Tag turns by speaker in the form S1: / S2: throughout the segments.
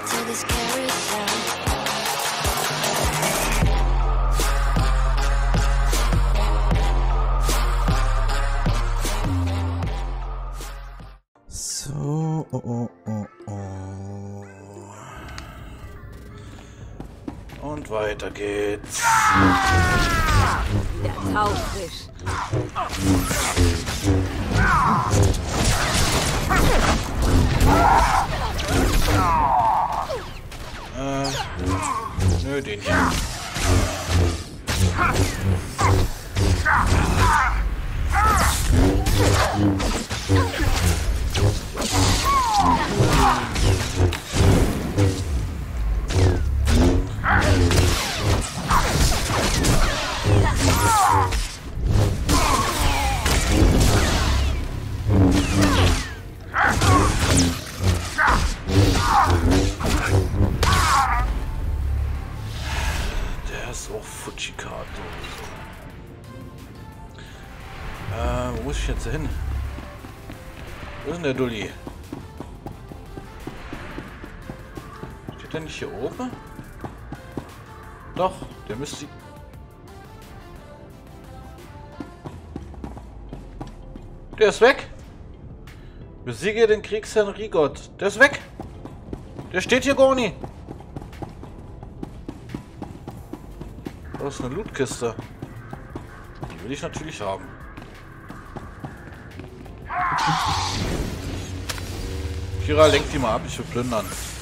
S1: to this carousel.
S2: So, Und weiter geht's.
S3: Der Tauffisch.
S2: Nö, den hier. Der ist auch Fujikato. Wo muss ich jetzt hin? Wo ist denn der Dulli? Steht der nicht hier oben? Doch, der müsste... Der ist weg! Besiege den Kriegsherrn Rigot. Der ist weg! Der steht hier gar nicht! Das ist eine Lootkiste. Die will ich natürlich haben. Kira, lenk die mal ab, ich will plündern.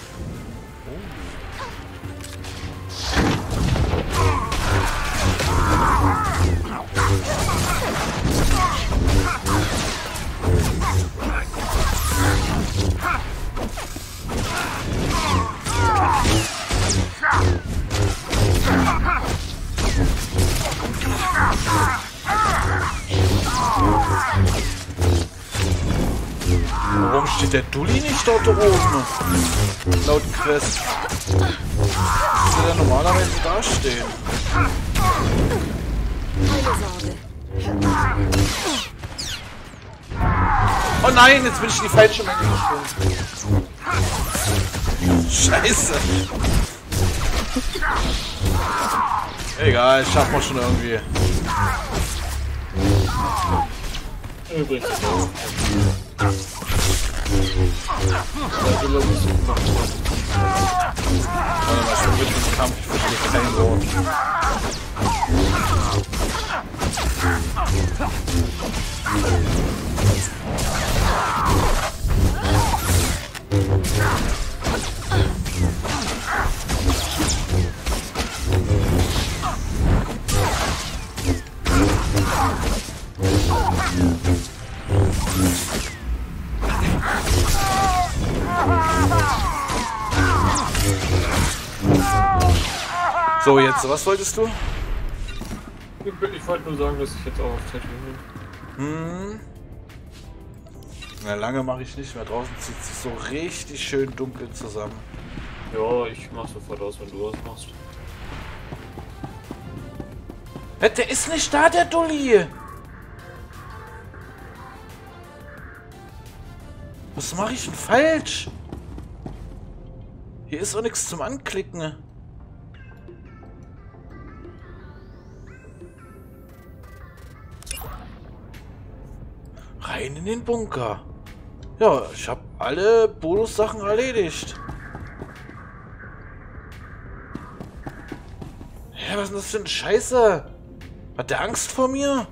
S2: Warum steht der Dulli nicht dort oben? Laut Quest. Müsste der normalerweise da stehen. Oh nein, jetzt bin ich in die falsche Menge gesprungen. Scheiße. Egal, schaffen wir schon irgendwie.
S4: Übrigens.
S2: Warte mal, schon mit dem Kampf, ich verstehe kein Wort. So, jetzt, was wolltest du?
S4: Ich wollte nur sagen, dass ich jetzt auch auf Tatooine bin.
S2: Na, lange mache ich nicht mehr. Draußen zieht sich so richtig schön dunkel zusammen.
S4: Ja, ich mach sofort aus, wenn du was machst.
S2: Der ist nicht da, der Dulli! Was mache ich denn falsch? Hier ist auch nichts zum Anklicken. Rein in den Bunker. Ja, ich habe alle Bonus-Sachen erledigt. Hä, was ist denn das für eine Scheiße? Hat der Angst vor mir?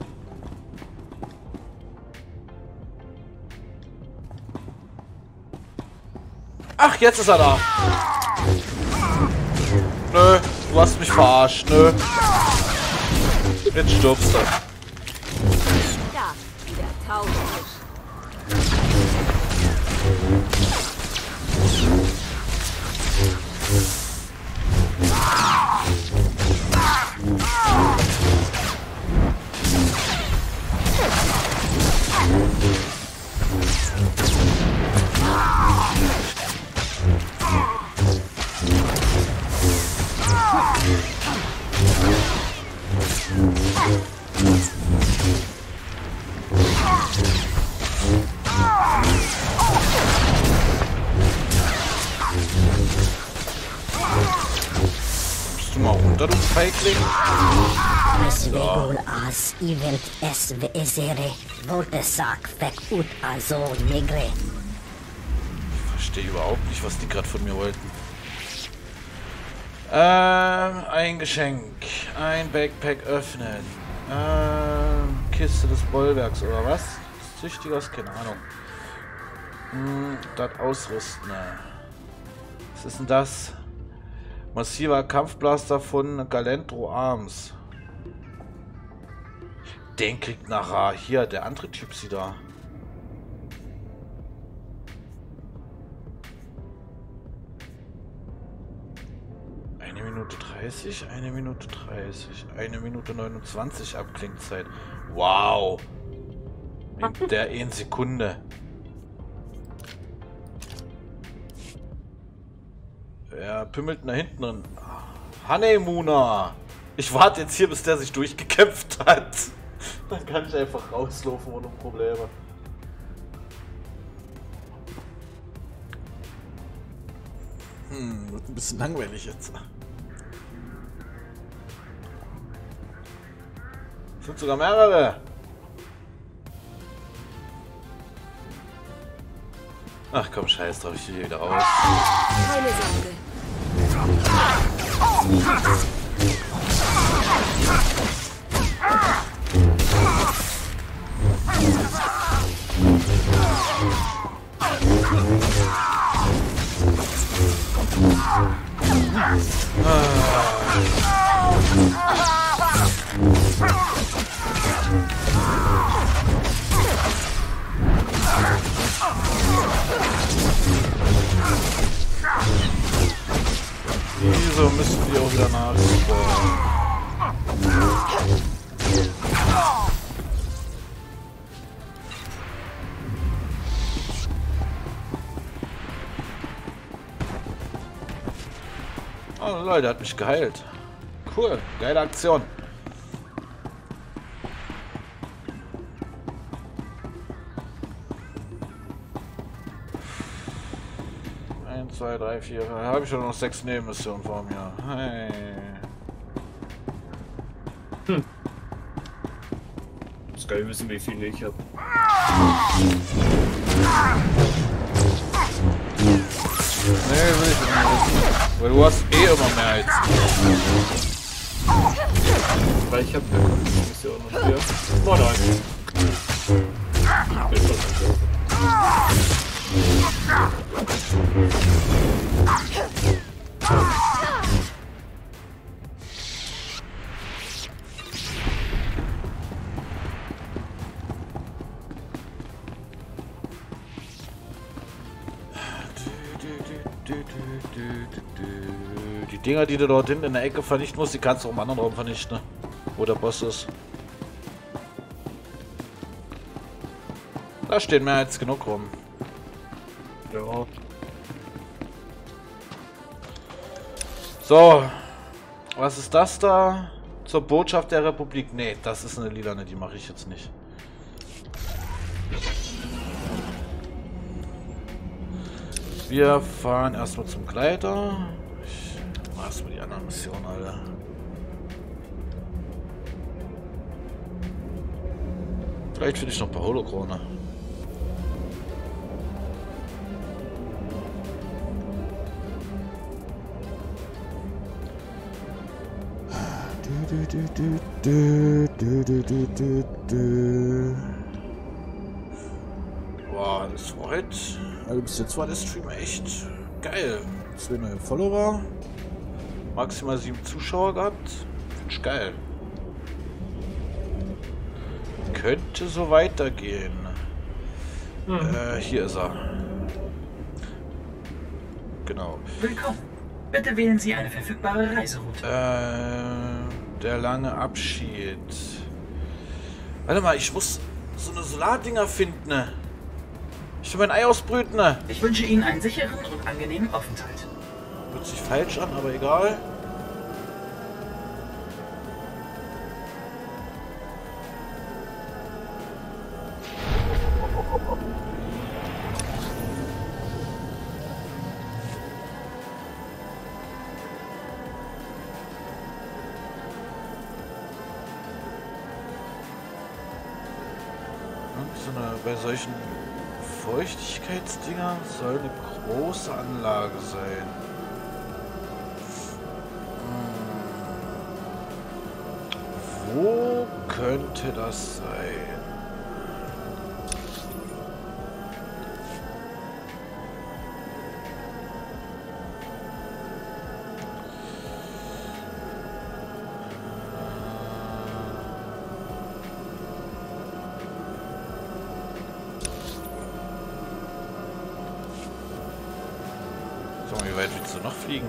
S2: Ach, jetzt ist er da. Nö, du hast mich verarscht, nö. Jetzt stirbst du.
S3: Da, der Tauffisch.
S2: runter, du Feigling.
S1: Svegul as event es veesere, volte sac fec ut azo negre.
S2: Ich verstehe überhaupt nicht, was die gerade von mir wollten. Ein Geschenk. Ein Backpack öffnen. Kiste des Bollwerks oder was? Züchtigers? Keine Ahnung. Das ausrüsten. Was ist denn das? Massiver Kampfblaster von Galentro Arms. Den kriegt nachher hier der andere Typ sie da. Eine Minute 30, 1 Minute 30, 1 Minute 29 Abklingzeit. Wow! In der 1 Sekunde. Wer pimmelt da hinten drin? Honeymooner! Ich warte jetzt hier, bis der sich durchgekämpft hat. Dann kann ich einfach rauslaufen ohne Probleme. Wird ein bisschen langweilig jetzt. Es sind sogar mehrere. Ach komm, scheiß drauf, ich will hier wieder raus.
S3: Keine Sorge.
S2: Wieso müssen wir auch wieder nachspringen? Oh Leute, hat mich geheilt. Cool, geile Aktion. Eins, zwei, drei, vier. Da habe ich schon noch 6 Nebenmissionen vor mir. Hey.
S4: Ich muss gar nicht wissen, wie viele ich habe.
S2: Nee, will ich nicht wissen. Weil du hast eh immer mehr als
S4: Weil ich habe eine Mission und wir. Oh nein.
S2: Die Dinger, die du dort hinten in der Ecke vernichten musst, die kannst du auch im anderen Raum vernichten, ne? Wo der Boss ist. Da stehen mehr als genug rum.
S4: Ja.
S2: So. Was ist das da? Zur Botschaft der Republik. Nee, das ist eine lilane, die mache ich jetzt nicht. Wir fahren erstmal zum Gleiter. Ich mach erstmal die anderen Missionen, Alter. Vielleicht finde ich noch ein paar Holokrone. Boah, das war heute. Also bis jetzt war der Stream echt geil. 2 neue Follower. Maximal 7 Zuschauer gehabt. Finde ich geil. Könnte so weitergehen. Hier ist er. Genau.
S5: Willkommen. Bitte wählen Sie eine verfügbare Reiseroute.
S2: Der lange Abschied. Warte mal, ich muss so eine Solardinger finden. Ne? Ich will mein Ei ausbrüten. Ne?
S5: Ich wünsche Ihnen einen sicheren und angenehmen Aufenthalt.
S2: Hört sich falsch an, aber egal. bei solchen Feuchtigkeitsdinger soll eine große Anlage sein. Wo könnte das sein? So, wie weit willst du noch fliegen?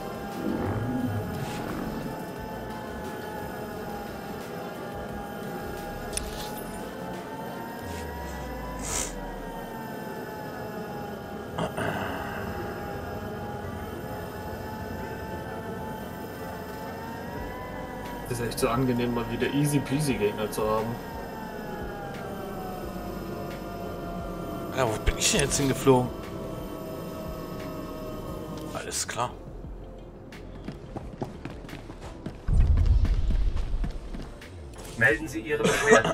S4: Das ist echt so angenehm, mal wieder easy peasy Gegner zu haben.
S2: Ja, wo bin ich denn jetzt hingeflogen? Alles klar.
S5: Melden Sie Ihre Beschwerden.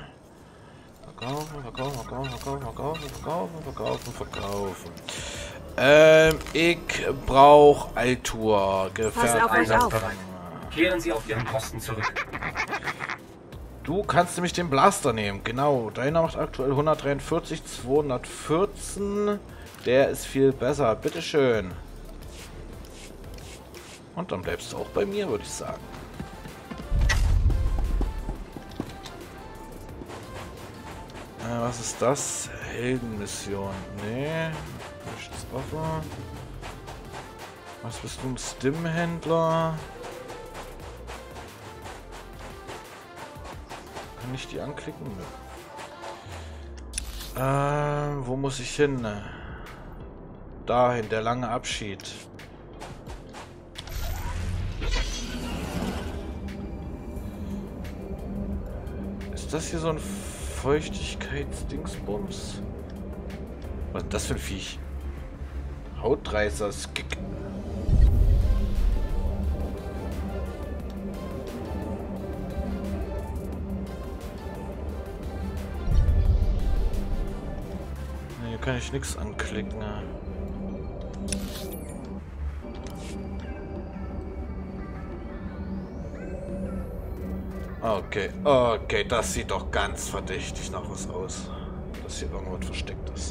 S2: Verkaufen. Ich brauche Altur.
S3: Passt auf euch auf.
S5: Kehren Sie auf Ihren Posten zurück.
S2: Du kannst nämlich den Blaster nehmen. Genau. Deiner macht aktuell 143, 214. Der ist viel besser. Bitteschön. Und dann bleibst du auch bei mir, würde ich sagen. Was ist das? Heldenmission. Nee. Nichts offen. Was bist du? Ein Stim-Händler? Kann ich die anklicken? Wo muss ich hin? Dahin, der lange Abschied. Ist das hier so ein Feuchtigkeitsdingsbums? Was ist das für ein Viech? Hautreißer, Skick. Ne, hier kann ich nichts anklicken. Okay, okay, das sieht doch ganz verdächtig nach was aus. Dass hier irgendwas versteckt ist.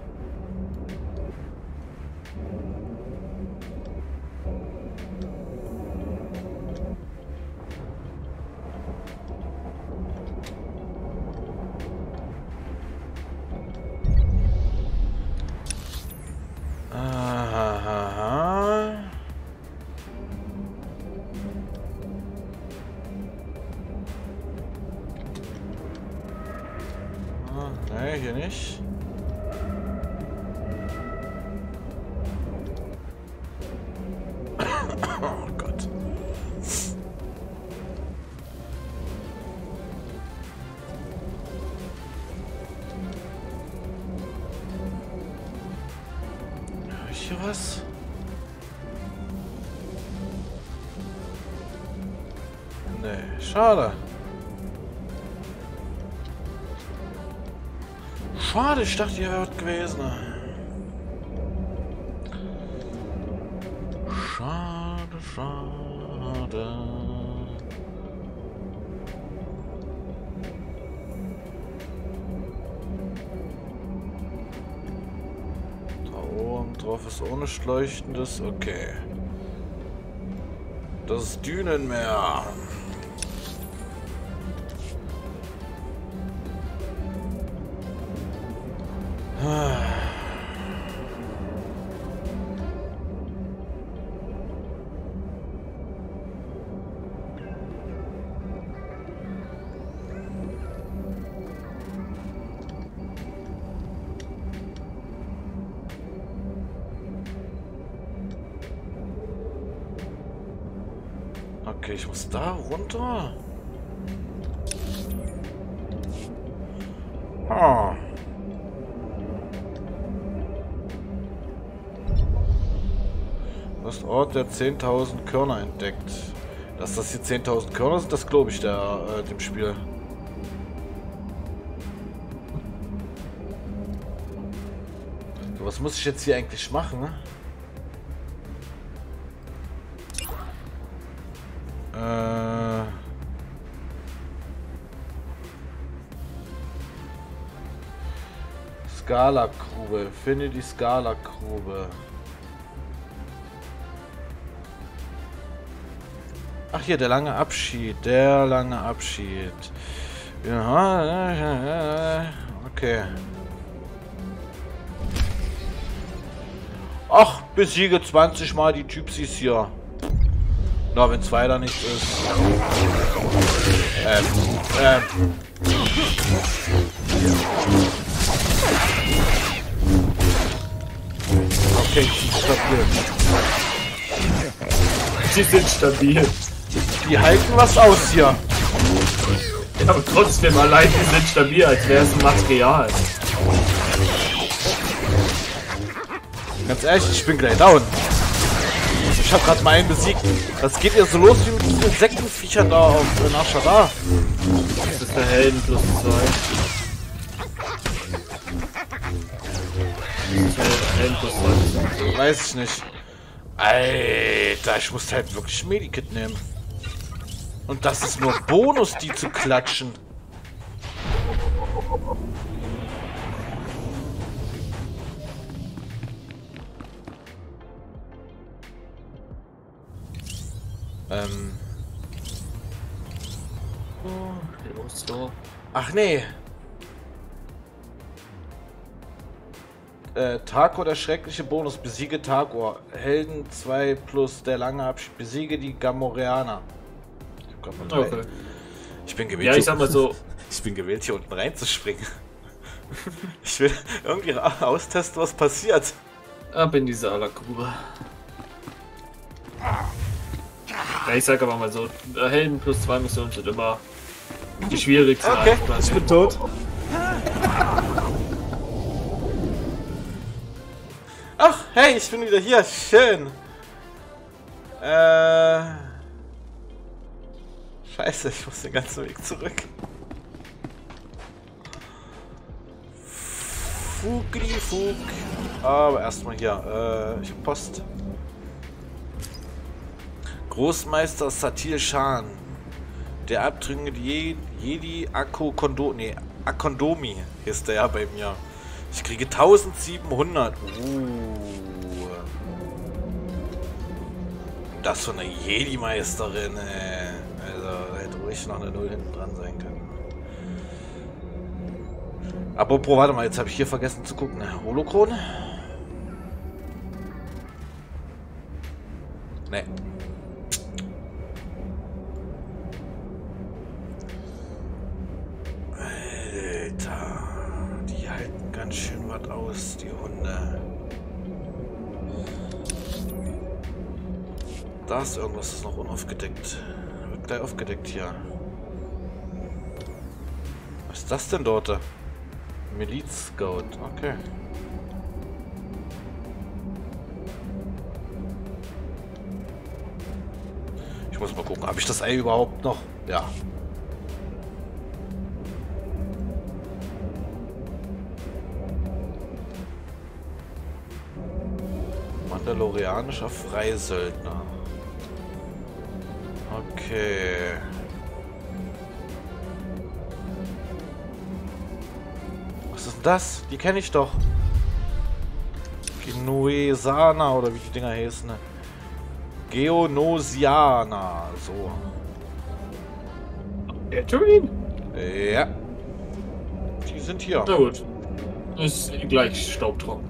S2: Nee, hier nicht. Oh Gott. Hör ich hier was? Nee, schade. Schade, ich dachte, hier wäre was gewesen. Schade, schade. Da oben drauf ist ohne Leuchtendes. Okay. Das ist Dünenmeer. Okay, ich muss da runter. Ah. Du hast Ort der 10.000 Körner entdeckt. Dass das hier 10.000 Körner sind, das glaube ich dem Spiel. was muss ich jetzt hier eigentlich machen? Skala-Grube. Finde die Skala-Grube. Ach hier, der lange Abschied. Der lange Abschied. Ja, okay. Ach, besiege 20 Mal die Typsis hier. Na, wenn es weiter nichts ist. Okay, stabil.
S4: Sie sind stabil.
S2: Die halten was aus hier.
S4: Ja, aber trotzdem, allein die sind stabil, als wäre es ein Material.
S2: Ganz ehrlich, ich bin gleich down. Ich hab gerade mal einen besiegt. Das geht ja so los wie mit diesen Insektenviechern da auf Nashadar.
S4: Das ist der Helden plus 2. Helden plus 2.
S2: Weiß ich nicht. Alter, ich muss halt wirklich Medikit nehmen. Und das ist nur Bonus, die zu klatschen. Ach nee. Tarkor, der schreckliche Bonus. Besiege Tarkor. Helden 2 plus der lange Abschied. Besiege die Gamoreaner.
S4: Okay.
S2: Ich bin gewählt.
S4: Ja, ich sag mal so.
S2: Ich bin gewählt, hier unten reinzuspringen. Ich will irgendwie austesten, was passiert.
S4: Ab in die Skala-Grube. Ja, ich sag aber mal so, Helden plus 2 Missionen sind immer die schwierigsten.
S2: Okay, ich bin tot. Ach, hey, ich bin wieder hier. Schön. Scheiße, ich muss den ganzen Weg zurück. Fugri-Fug. Aber erstmal hier. Ich hab Post. Großmeister Satil Shan. Der abtrünnige Jedi Akondomi ist der ja bei mir. Ich kriege 1700. Das von einer Jedi-Meisterin. Also hätte ruhig noch eine 0 hinten dran sein können. Apropos, warte mal, jetzt habe ich hier vergessen zu gucken. Holocron? Nee. Alter, die halten ganz schön was aus, die Hunde. Da ist irgendwas, das ist noch unaufgedeckt. Wird gleich aufgedeckt hier. Was ist das denn dort? Miliz Scout, okay. Ich muss mal gucken, habe ich das Ei überhaupt noch? Ja. Mandalorianischer Freisöldner. Okay. Was ist denn das? Die kenne ich doch. Genuesana oder wie die Dinger heißen. Geonosiana. So.
S4: Tatooine?
S2: Ja. Die sind hier.
S4: Na gut. Ist gleich staubtrocken.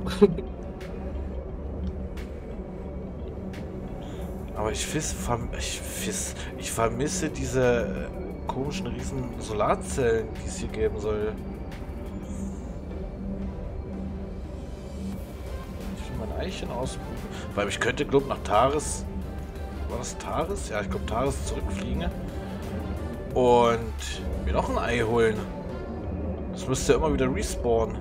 S2: Aber ich vermisse diese komischen riesen Solarzellen, die es hier geben soll. Ich will mein Eichen ausprobieren. Weil ich könnte, glaube ich, nach Taris... War das Taris? Ja, ich glaube Taris zurückfliegen. Und mir noch ein Ei holen. Das müsste ja immer wieder respawnen.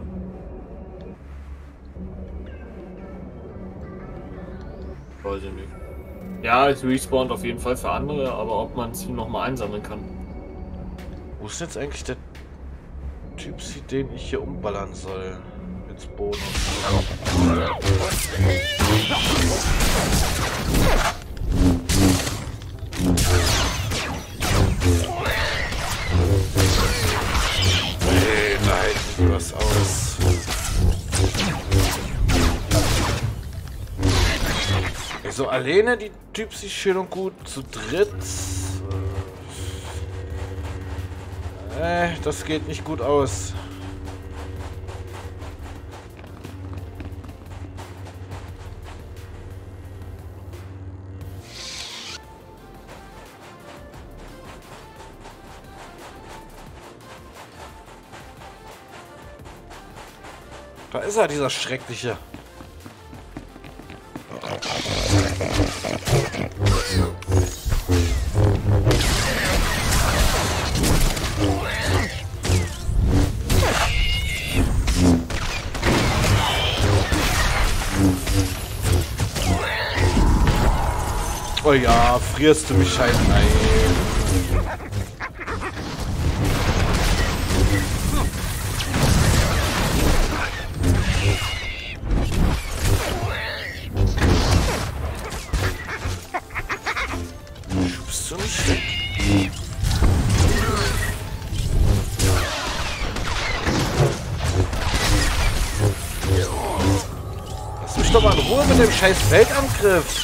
S4: Weiß ich nicht. Ja, es respawnt auf jeden Fall für andere, aber ob man es nochmal einsammeln kann.
S2: Wo ist jetzt eigentlich der Typ, den ich hier umballern soll? Aktionsbonus. Hey, da hält was aus. So, alleine die Typs ist schön und gut. Zu dritt. Das geht nicht gut aus. Da ist er, dieser Schreckliche. Oh ja, frierst du mich halt ein. Schubst du mich weg? Lass mich doch mal in Ruhe mit dem scheiß Feldangriff.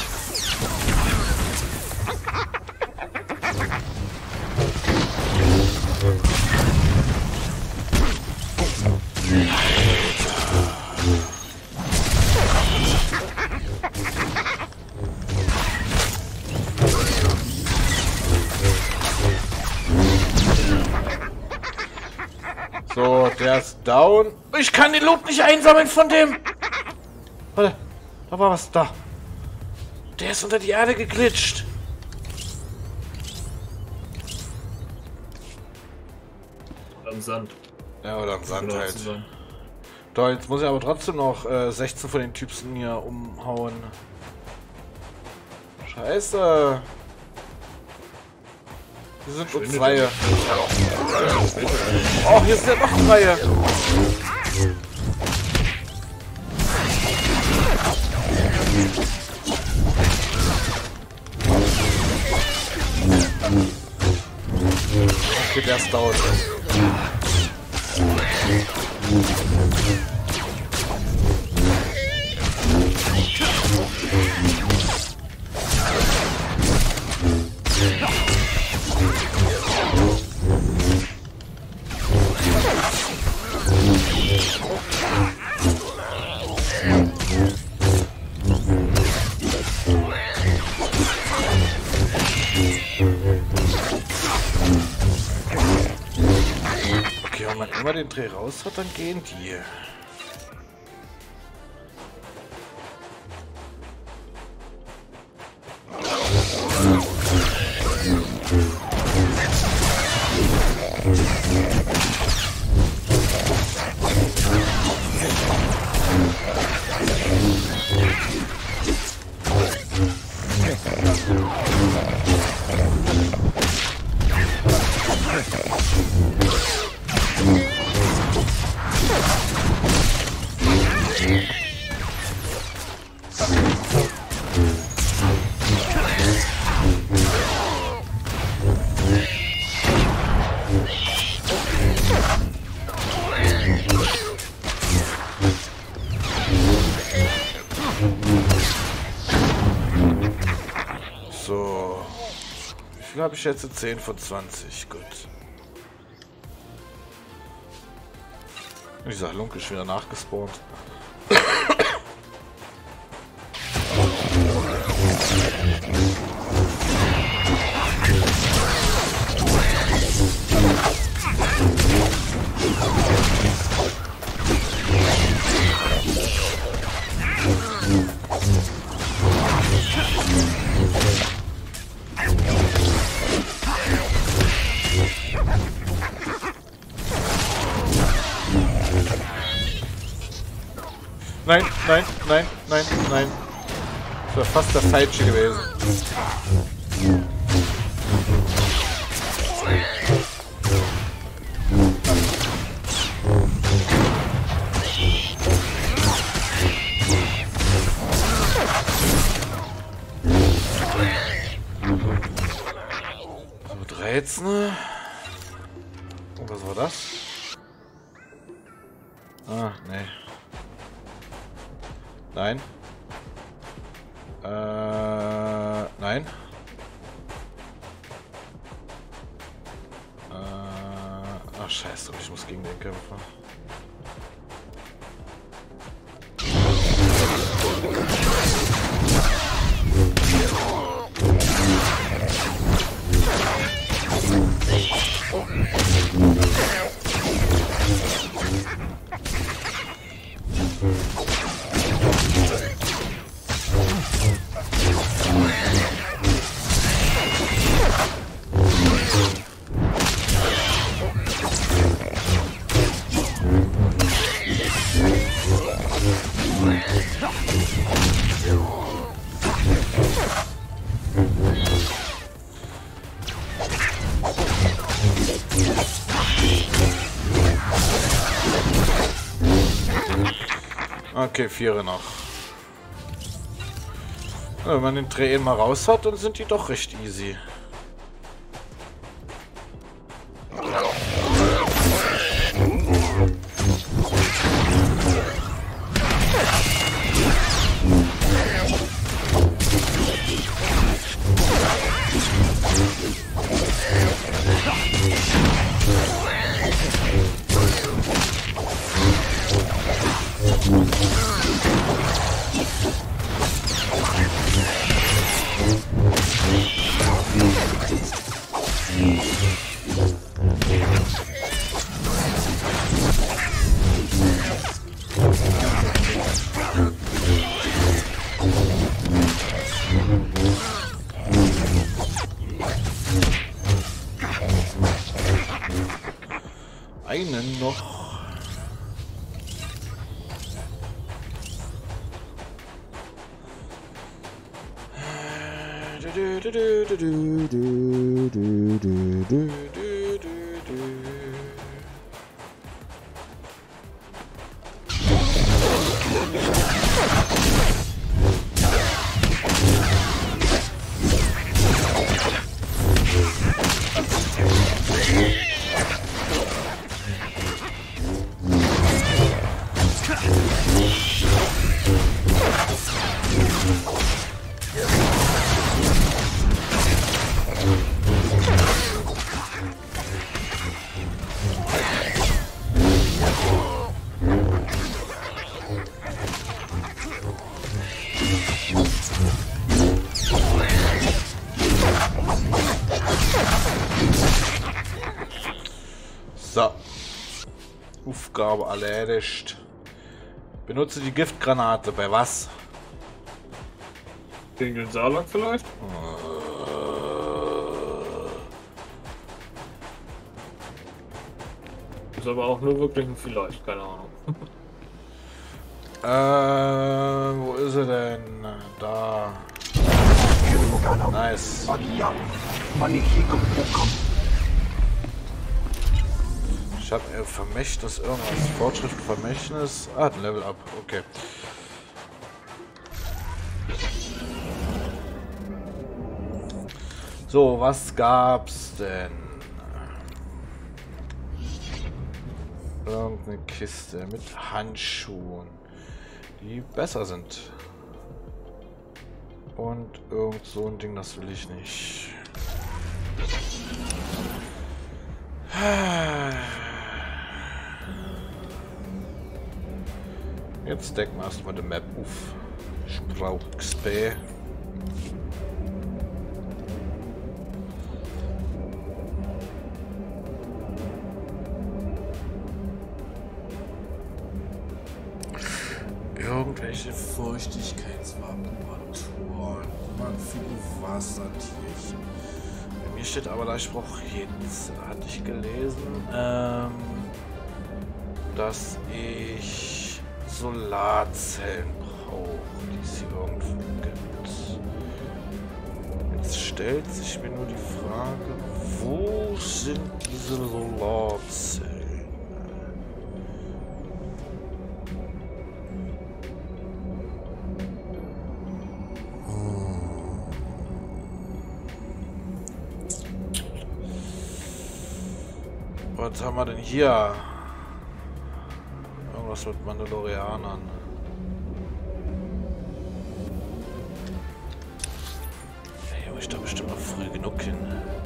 S2: So, der ist down. Ich kann den Loot nicht einsammeln von dem. Warte, da war was da. Der ist unter die Erde geglitscht.
S4: Am Sand.
S2: Ja, oder am Sand
S4: Genau,
S2: halt.
S4: zusammen.
S2: Doch, jetzt muss ich aber trotzdem noch 16 von den Typen hier umhauen. Scheiße. Hier sind nur zwei. Oh, hier sind ja noch drei. Okay, der ist down. Okay, wenn man immer den Dreh raus hat, dann gehen die. So. Wie viel habe ich jetzt? 10 von 20. Gut. Dieser Lunk ist wieder nachgespawnt. Nein, nein, nein, nein, nein. Das war fast der falsche gewesen. So, 13. Und was war das? Ah, nee. Nein. Nein. Ach, scheiße, ich muss gegen den kämpfen. Okay, 4 noch. Ja, wenn man den Dreh mal raus hat, dann sind die doch recht easy. Einen noch. So. Aufgabe erledigt. Benutze die Giftgranate. Bei was?
S4: Gegen den Salak vielleicht? Ist aber auch nur wirklich ein Vielleicht, keine Ahnung.
S2: Wo ist er denn? Da. Nice. Ich habe Vermächtnis, irgendwas. Fortschritt, Vermächtnis. Ah, ein Level Up. Okay. So, was gab's denn? Irgendeine Kiste mit Handschuhen, die besser sind. Und irgend so ein Ding, das will ich nicht. Jetzt decken wir erstmal die Map auf. Ich brauche XP. Irgendwelche Feuchtigkeitsvaporatoren. Man viele Wassertierchen. Bei mir steht aber der Spruch jetzt, hatte ich gelesen, dass ich Solarzellen brauche, die es hier irgendwo gibt. Jetzt stellt sich mir nur die Frage, wo sind diese Solarzellen? Was haben wir denn hier? Irgendwas mit Mandalorianern. Ja, Junge, ich da bestimmt noch früh genug hin.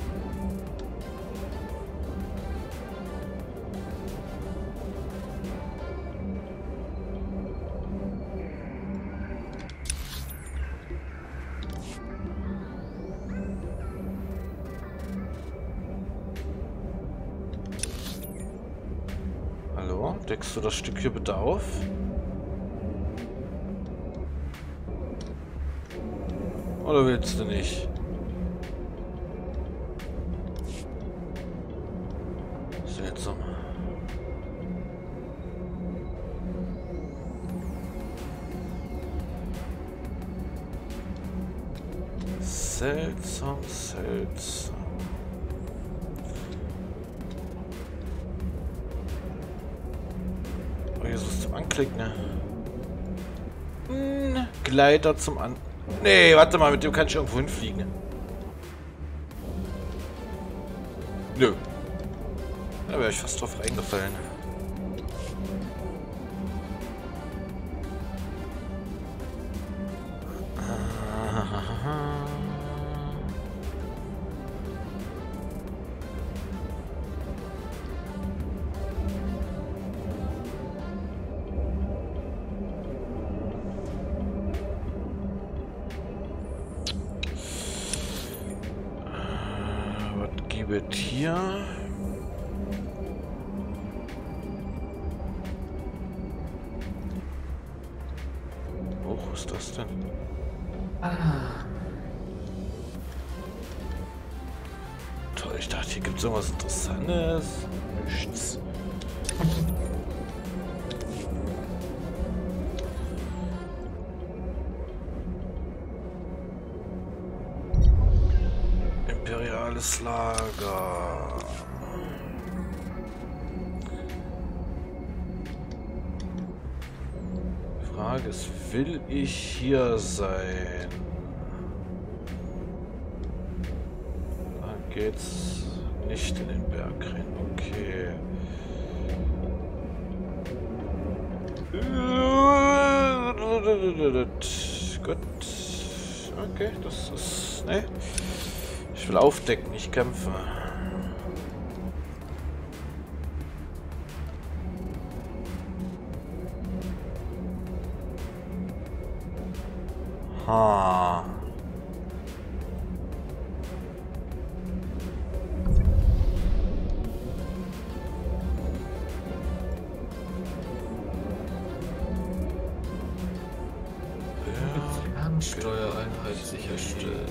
S2: Hallo? Deckst du das Stück hier bitte auf? Oder willst du nicht? Seltsam. Seltsam, seltsam. Oh, hier ist was zum Anklicken, ne? Gleiter zum An... Nee, warte mal, mit dem kann ich irgendwo hinfliegen. Nö. Da wäre ich fast drauf reingefallen. Wird hier was ist das denn? Toll, ich dachte, hier gibt es irgendwas Interessantes. Nichts. Imperiales Lager. Die Frage ist, will ich hier sein? Da geht's nicht in den Berg rein. Okay. Gut. Okay, das ist... Ne. Ich will aufdecken, nicht kämpfen. Ha.
S4: Fernsteuereinheit sicherstellen.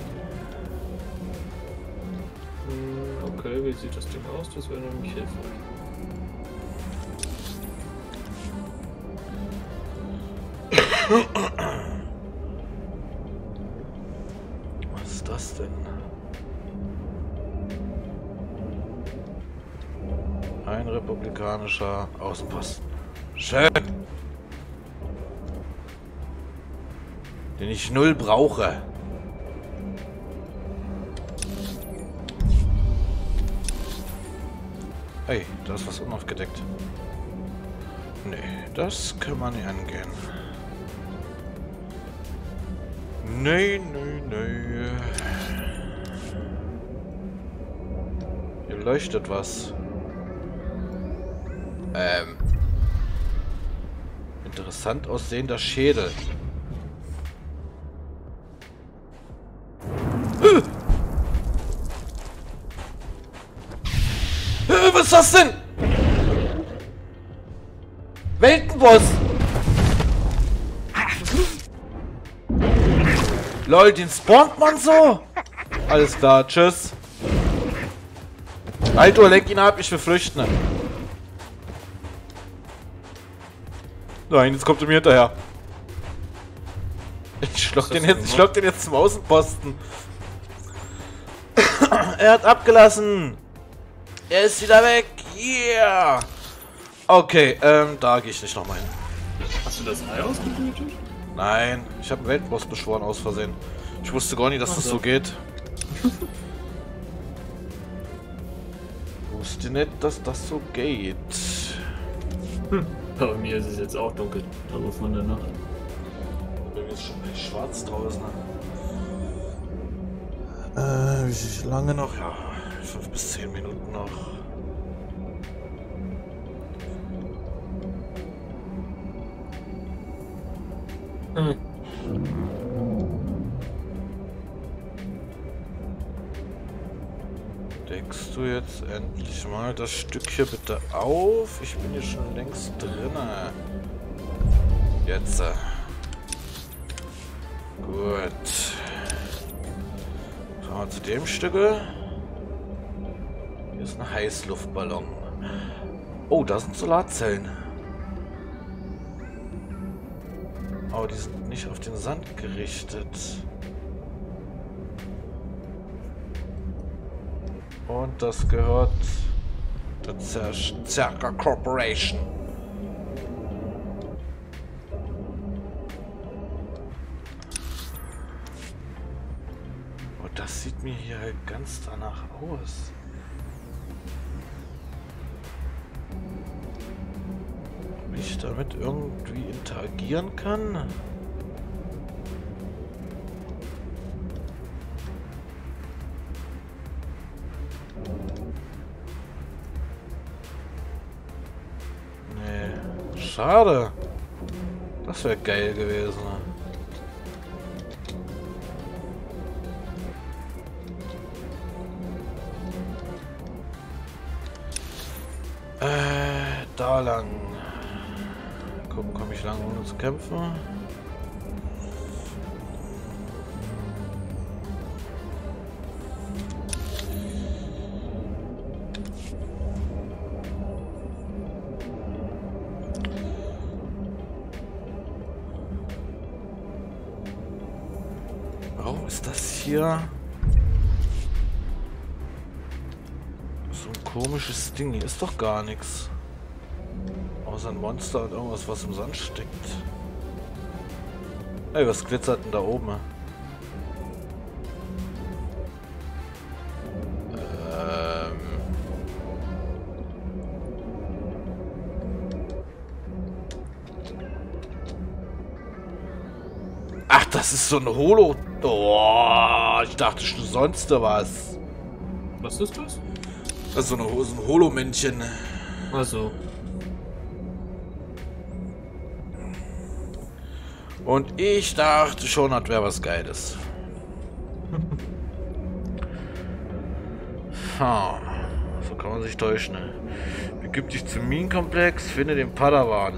S4: Okay, wie sieht das Ding aus? Das wäre nämlich hilfreich.
S2: Was ist das denn? Ein republikanischer Außenposten. Schön. Den ich null brauche. Hey, da ist was unaufgedeckt. Nee, das kann man nicht angehen. Nee, nee, nee. Hier leuchtet was. Interessant aussehender Schädel. Was ist das denn? Weltenboss! Lol, den spawnt man so? Alles klar, tschüss. Alter, lenk ihn ab, ich will flüchten. Nein, jetzt kommt er mir hinterher. Ich schlock den jetzt zum Außenposten. Er hat abgelassen. Er ist wieder weg. Yeah. Okay, da gehe ich nicht nochmal hin.
S4: Hast du das Ei ausgebrütet?
S2: Nein, ich habe einen Weltenboss beschworen aus Versehen. Ich wusste gar nicht, dass das so geht. Wo wusste nicht, dass das so geht.
S4: Bei mir ist es jetzt auch dunkel. Aber von der Nacht.
S2: Bei mir ist schon echt schwarz draußen. Wie lange noch? Ja, 5 bis 10 Minuten noch. Deckst du jetzt endlich mal das Stück hier bitte auf? Ich bin hier schon längst drinne. Jetzt. Gut. Schauen wir zu dem Stücke. Hier ist ein Heißluftballon. Oh, da sind Solarzellen. Aber die sind nicht auf den Sand gerichtet. Und das gehört der Zerker Corporation. Und das sieht mir hier halt ganz danach aus. Ob ich damit irgendwie interagieren kann? Schade. Das wäre geil gewesen. Da lang. Gucken, komme ich lang ohne zu kämpfen. Warum ist das hier so ein komisches Ding? Hier ist doch gar nichts. Außer ein Monster und irgendwas, was im Sand steckt. Ey, was glitzert denn da oben? Ach, das ist so ein Holo... Oh, ich dachte schon sonst was.
S4: Was ist das?
S2: Das ist so ein Holo-Männchen.
S4: Also.
S2: Und ich dachte schon, das wäre was Geiles. So kann man sich täuschen. Ne? Begib dich zum Minenkomplex, finde den Padawan.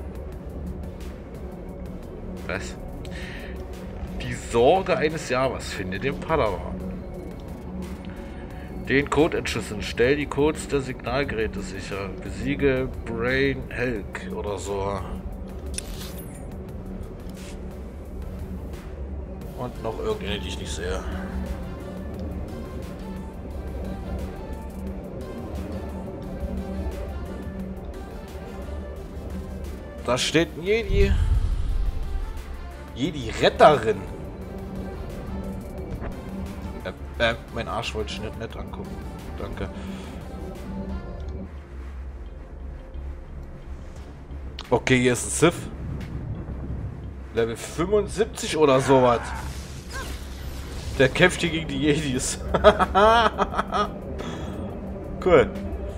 S2: Was? Die Sorge eines Javas, finde den Padawan. Den Code entschlüsseln, stell die Codes der Signalgeräte sicher. Besiege Brain Hulk oder so. Und noch irgendeine, die ich nicht sehe. Da steht ein Jedi. Jedi-Retterin. Mein Arsch wollte ich nicht nett angucken. Danke. Okay, hier ist ein Sith. Level 75 oder sowas. Der kämpft hier gegen die Jedis. Cool.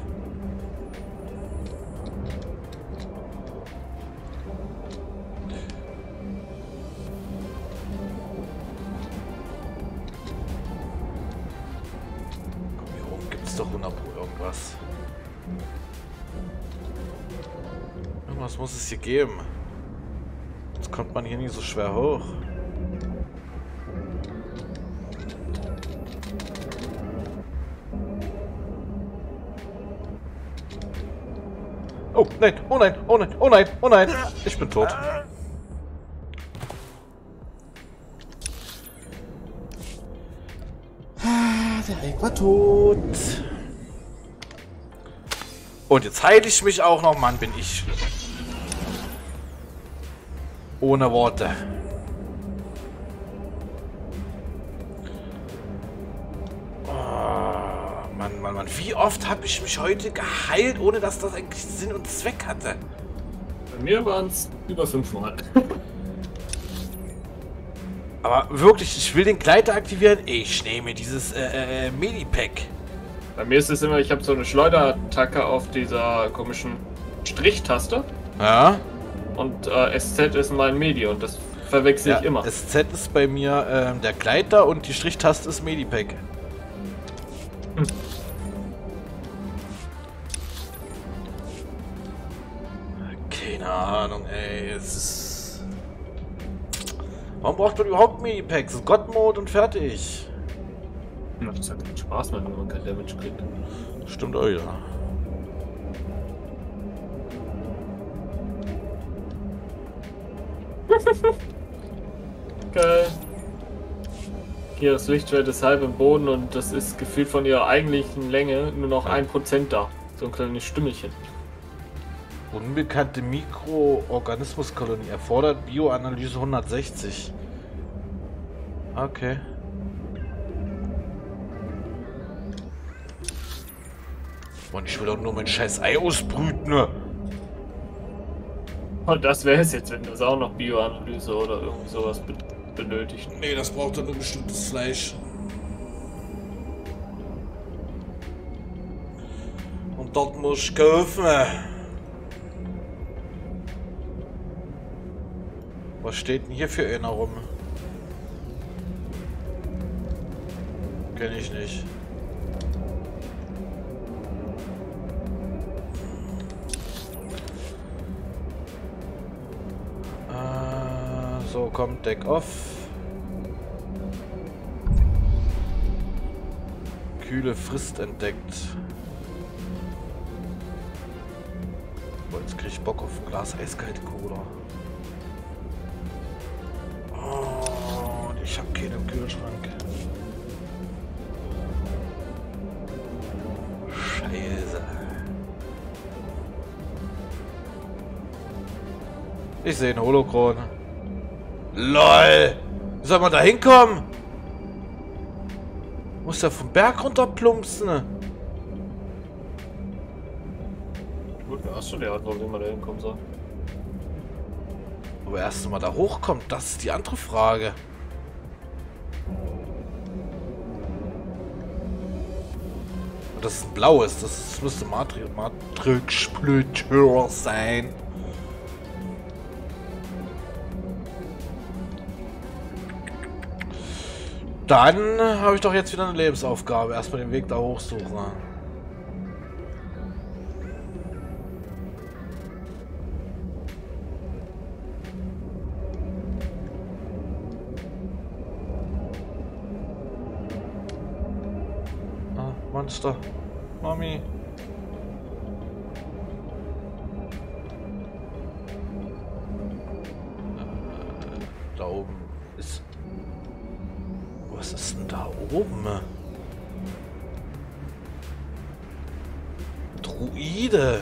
S2: Komm, hier oben gibt es doch 100 Pro irgendwas. Irgendwas muss es hier geben. Jetzt kommt man hier nicht so schwer hoch. Oh nein, oh nein, oh nein, oh nein, oh nein. Ich bin tot. Der Egg war tot. Und jetzt heile ich mich auch noch. Mann, bin ich ohne Worte. Oh, Mann. Mann. Wie oft habe ich mich heute geheilt, ohne dass das eigentlich Sinn und Zweck hatte?
S4: Bei mir waren es über 5 Mal.
S2: Aber wirklich, ich will den Gleiter aktivieren. Ich nehme dieses Medipack.
S4: Bei mir ist es immer, ich habe so eine Schleuderattacke auf dieser komischen Strichtaste.
S2: Ja.
S4: Und SZ ist mein Medi und das verwechsel ich immer.
S2: SZ ist bei mir der Gleiter und die Strichtaste ist Medipack. Keine Ahnung, ey. Es ist... Warum braucht man überhaupt Medipacks? God-Mode und fertig.
S4: Das hat keinen Spaß mehr, wenn man kein Damage kriegt.
S2: Stimmt auch, ja.
S4: Geil. Hier, das Lichtschwert ist halb im Boden und das ist gefühlt von ihrer eigentlichen Länge nur noch 1% da. So ein kleines Stümmelchen.
S2: Unbekannte Mikroorganismuskolonie erfordert Bioanalyse 160. Okay. Und ich will doch nur mein scheiß Ei ausbrüten, ne?
S4: Und das wäre es jetzt, wenn das auch noch Bioanalyse oder irgendwie sowas benötigt.
S2: Nee, das braucht dann nur bestimmtes Fleisch. Und dort muss ich kaufen. Was steht denn hier für einer rum? Kenn ich nicht. So, kommt Deck off. Kühle Frist entdeckt. Boah, jetzt krieg ich Bock auf ein Glas eiskalte Cola. Oh, und ich hab keine im Kühlschrank. Scheiße. Ich sehe einen Holokron. LOL! Wie soll man da hinkommen? Muss der vom Berg runter plumpsen?
S4: Gut, da hast du die Antwort, wie man da hinkommen soll.
S2: Aber erst mal da hochkommt, das ist die andere Frage. Und das ist ein blaues, das müsste Matrix-Splitter sein. Dann habe ich doch jetzt wieder eine Lebensaufgabe. Erstmal den Weg da hoch suchen. Ah, Monster. Mami. Da oben ist... Was ist denn da oben? Druide.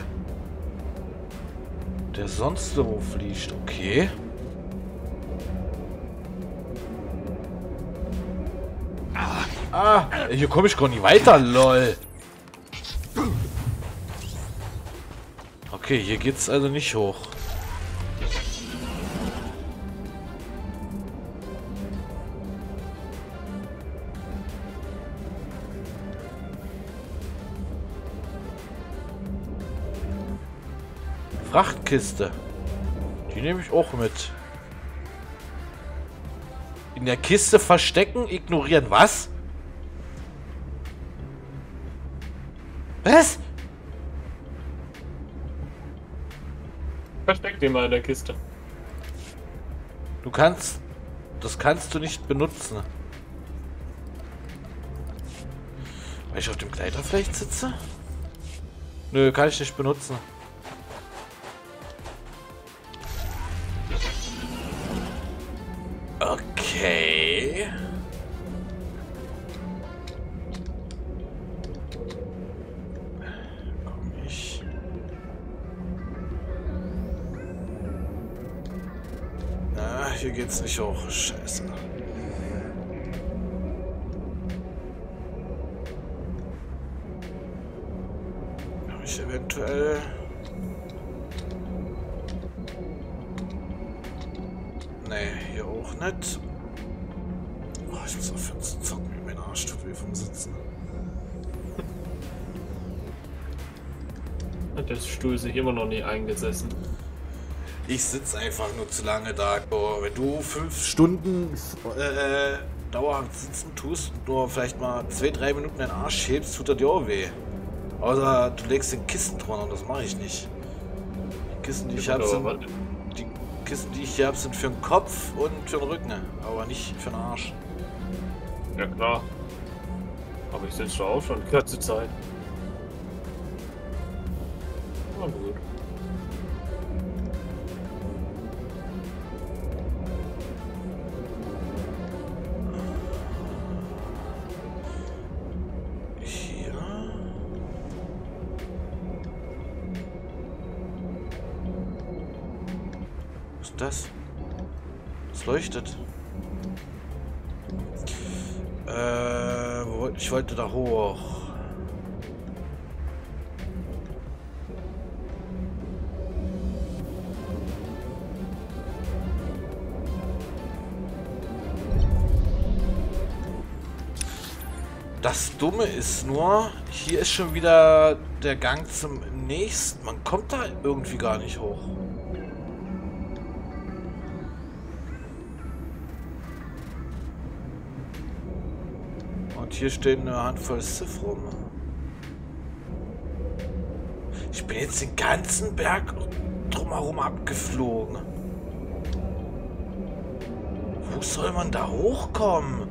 S2: Der sonst wo fliegt. Okay. Ah, hier komme ich gar nicht weiter, lol. Okay, hier geht's also nicht hoch. Frachtkiste. Die nehme ich auch mit. In der Kiste verstecken, ignorieren. Was? Was?
S4: Versteck den mal in der Kiste.
S2: Du kannst... Das kannst du nicht benutzen. Weil ich auf dem Gleiter vielleicht sitze? Nö, kann ich nicht benutzen. Okay. Komm ich. Na, hier geht's nicht hoch. Scheiße. ich eventuell... Nee, hier auch nicht. Oh, ich muss aufhören zu zocken, wie mein Arsch tut weh vom Sitzen.
S4: Hat der Stuhl sich immer noch nie eingesessen.
S2: Ich sitze einfach nur zu lange da. Oh, wenn du 5 Stunden dauerhaft sitzen tust und nur vielleicht mal 2-3 Minuten den Arsch hebst, tut er dir auch weh. Außer du legst den Kissen drunter und das mache ich nicht. Die Kissen, die ich habe, sind für den Kopf und für den Rücken, aber nicht für den Arsch.
S4: Ja klar. Aber ich sitze da auch schon die ganze Zeit. Na gut.
S2: Hier. Was ist das? Es leuchtet. Ich wollte da hoch. Das Dumme ist nur, hier ist schon wieder der Gang zum nächsten. Man kommt da irgendwie gar nicht hoch. Und hier stehen eine Handvoll Sith rum. Ich bin jetzt den ganzen Berg drumherum abgeflogen. Wo soll man da hochkommen?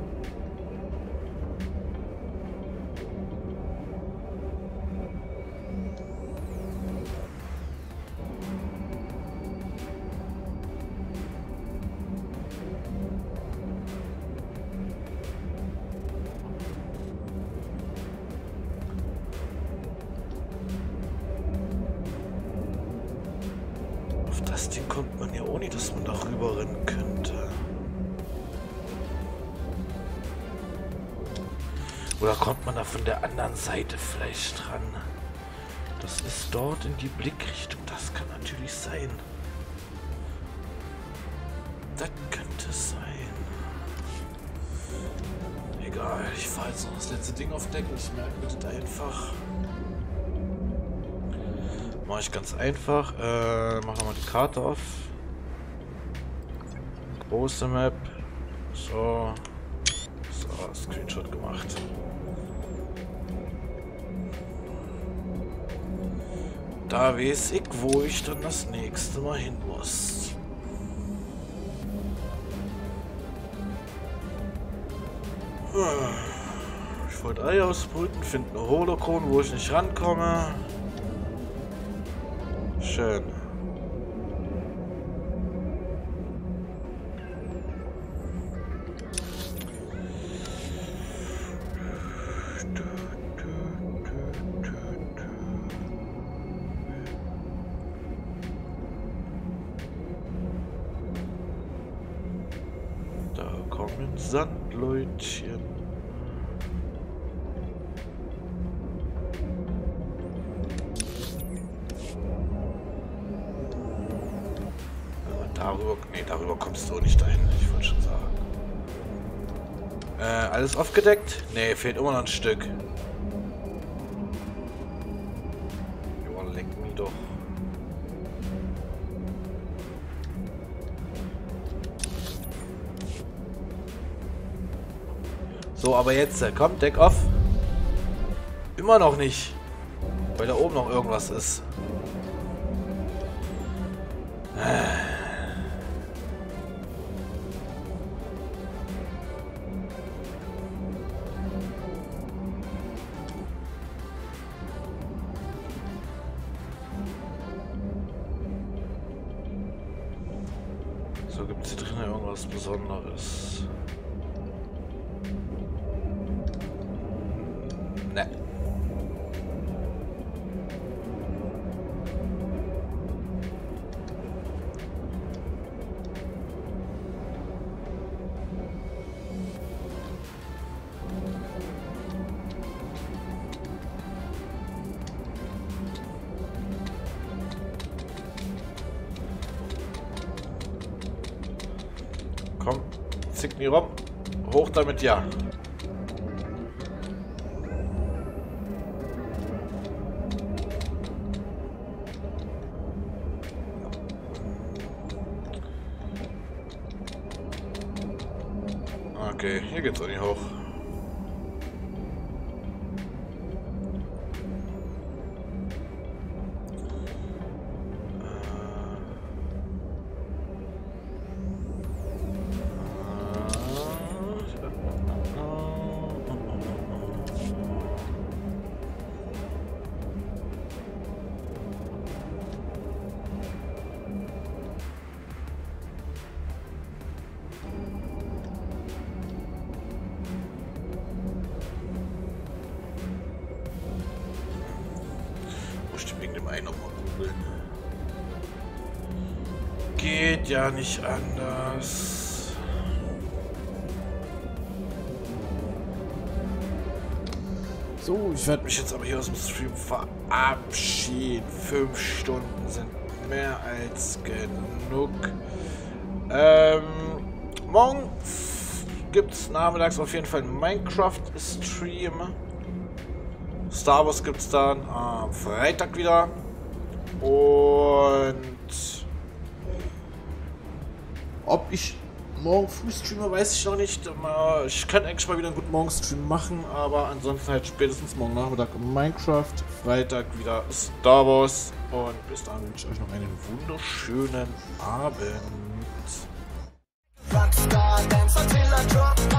S2: Das Ding kommt man ja ohne, dass man da rüber rennen könnte. Oder kommt man da von der anderen Seite vielleicht dran? Das ist dort in die Blickrichtung. Das kann natürlich sein. Das könnte sein. Egal, ich fahre jetzt noch das letzte Ding auf Deck. Ich merke mir das einfach. Mache ich ganz einfach. Machen wir mal die Karte auf. Große Map. So. So, Screenshot gemacht. Da weiß ich, wo ich dann das nächste Mal hin muss. Ich wollte Ei ausbrüten, finde eine Holocron, wo ich nicht rankomme. Schön. Da kommen Sandleutchen. Darüber kommst du nicht dahin, ich wollte schon sagen. Alles aufgedeckt? Ne, fehlt immer noch ein Stück. Joa, leck mich doch. So, aber jetzt, komm, Deck off. Immer noch nicht. Weil da oben noch irgendwas ist. So, gibt es hier drin irgendwas Besonderes? Ne. tickt nie rum. Hoch damit, ja. Okay, hier geht's auch nicht hoch. Wegen dem einen nochmal googeln. Geht ja nicht anders. So, ich werde mich jetzt aber hier aus dem Stream verabschieden. 5 Stunden sind mehr als genug. Morgen gibt es nachmittags auf jeden Fall einen Minecraft-Stream. Star Wars gibt es dann am Freitag wieder. Und ob ich morgen früh streame, weiß ich noch nicht. Ich kann eigentlich mal wieder einen guten Morgen-Stream machen, aber ansonsten halt spätestens morgen Nachmittag Minecraft, Freitag wieder Star Wars. Und bis dann wünsche ich euch noch einen wunderschönen Abend. Rockstar, dance until I drop.